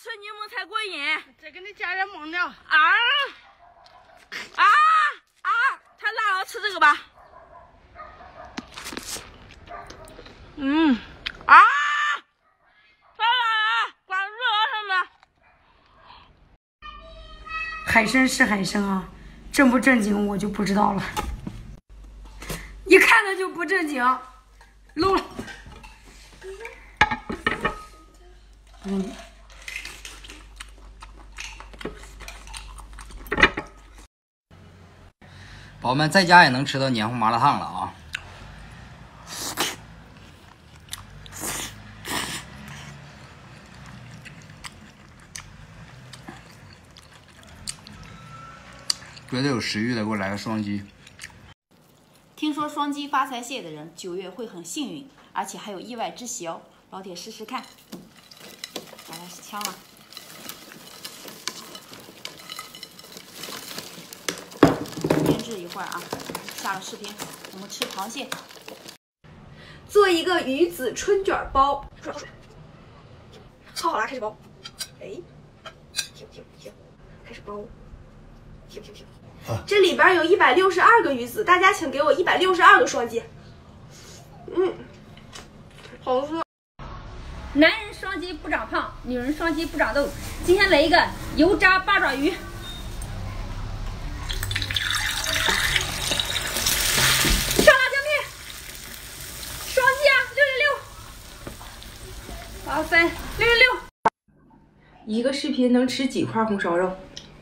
吃柠檬才过瘾。 再给你加点蒙料。 太辣了，吃这个吧。太辣了，管住了什么？ 海参是海参啊，正不正经我就不知道了。一看他就不正经，漏了。 宝宝们在家也能吃到黏糊麻辣烫了啊！觉得有食欲的，给我来个双击。 听说双击发财蟹的人9月会很幸运，而且还有意外之喜哦。老铁试试看，把它枪了。腌制一会儿啊，下了视频，我们吃螃蟹。 做一个鱼子春卷包，炒好了，开始包。哎，停，开始包。停。这里边有162个鱼子，大家请给我162个双击。好吃。 男人双击不长胖，女人双击不长痘。今天来一个油炸八爪鱼。上辣椒面，双击啊，666。哇塞，666。 一个视频能吃几块红烧肉？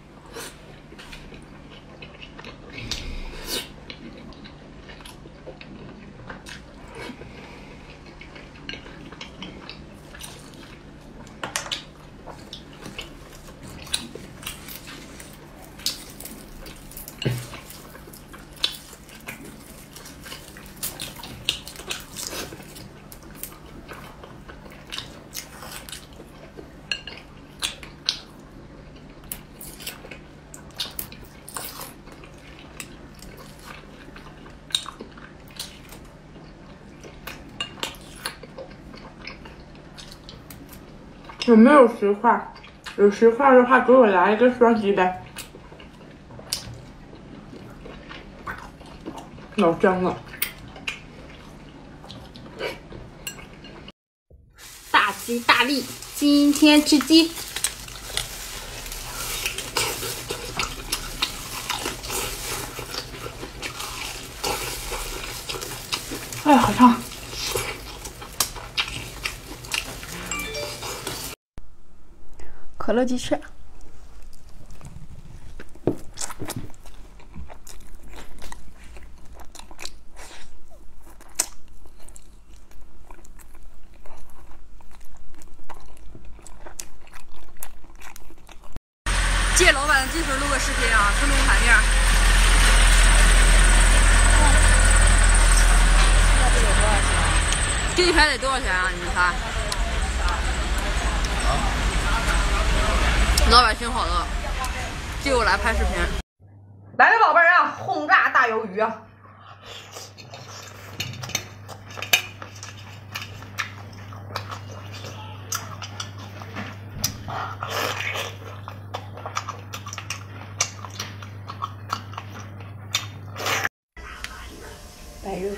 有没有10块？有10块的话，给我来一个双击呗。老香了。 大吉大利，今天吃鸡。 哎，好烫。 可乐鸡翅。 借老板的技术录个视频啊，分钟盘面。这一排得多少钱啊？你们猜？老板挺好的，借我来拍视频。来了，宝贝儿啊，轰炸大鱿鱼啊！ 白肉。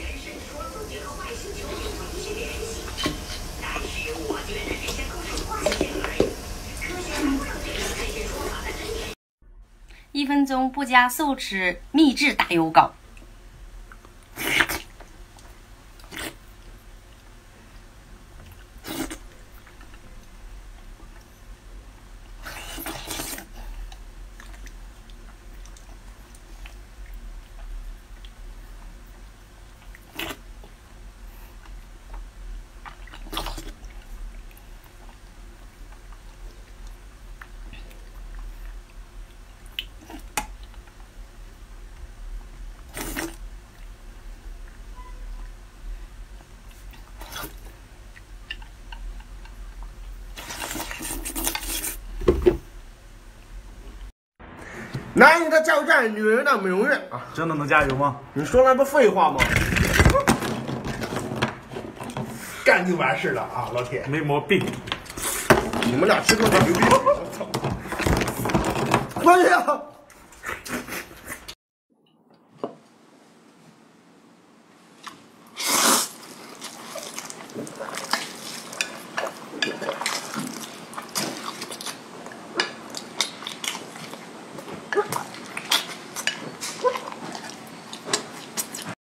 1分钟不加寿吃秘制大油糕。 男人的加油站，女人的美容院啊！ 真的能加油吗？ 你说那不废话吗？干就完事了啊，老铁， 没毛病。 你们俩吃个牛逼！我操！关键啊！